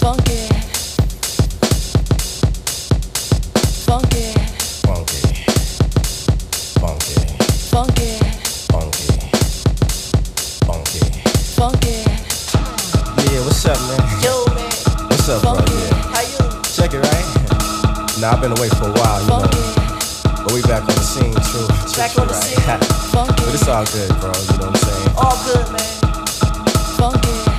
funky, funky, funky, funky, funky, funky, funky, funky. Yeah, what's up, man? Yo, man, What's up, bro? funky. Yeah. How you? Check it, right? Nah, I've been away for a while, you Funky, know. But we back on the scene, true. back true, on the right? scene. Funky, But it's all good, bro. You know what I'm saying? all good, man. Funky.